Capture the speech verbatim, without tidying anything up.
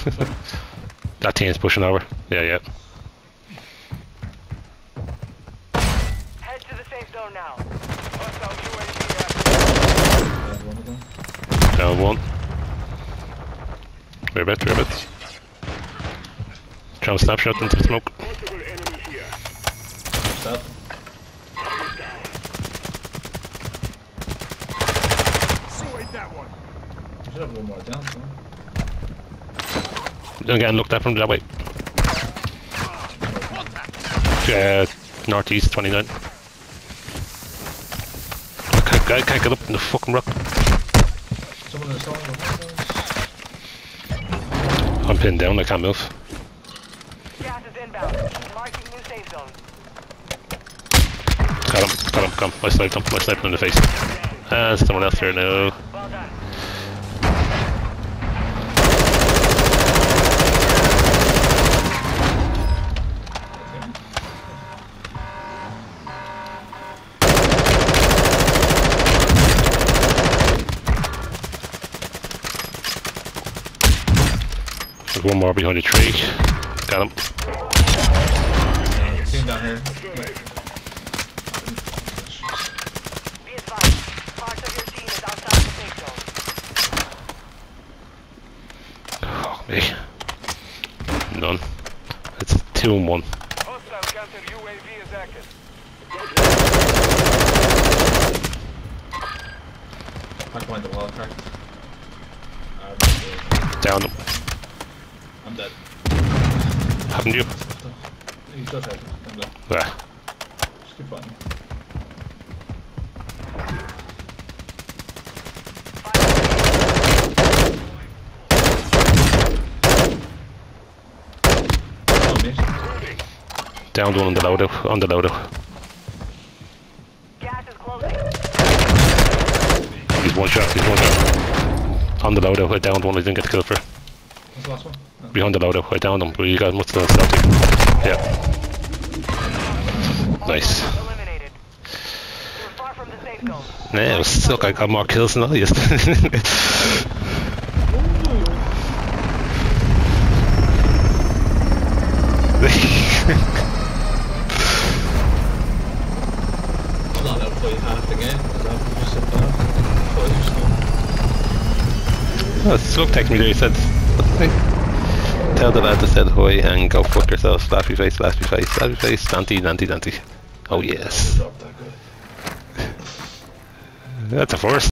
That team's pushing over. Yeah, yeah. Head to the safe zone now. Hostile U A V active. Down one. Ribbit, ribbit. Trying to snapshot into the smoke. Stop. That one. You should have one more down, so. Again, look that from that way. Uh, northeast, twenty-nine. I can't, I can't get up in the fucking rock. Someone in the storm. I'm pinned down, I can't move. Gas is inbound. Marking new safe zone. Got him, got him, come. I sniped him, I sniped him in the face. Ah, there's someone else there now. Well done. There's one more behind the tree. Got him. Team down here. Be advised. Part of your team is outside the safe zone. Oh, me. None. It's two and one. Hostile counter U A V is active. Hard point the wall, crack. Uh, Down them. I'm dead. Haven't you? He's still dead. I'm dead. Ah. Just keep fighting. Oh, mate. Downed one on the loadout. On the loadout. Gas is closing. He's one shot. He's one shot. On the loadout. I downed one. I didn't get the kill for. What's the last one? No. Behind the loadout. I downed him. But you guys must have done stealthy. Yeah. Nice. Eliminated. You're far from the safe zone. Yeah, it was still, I got more kills than I used to. I'm not out for half the game. I'm just sit down. Oh, Slug texted me there, he said, tell the lad that said hi and go fuck yourself, slappy face, slappy face, slappy face, danty, danty, danty. Oh yes. Drop that good. That's a first.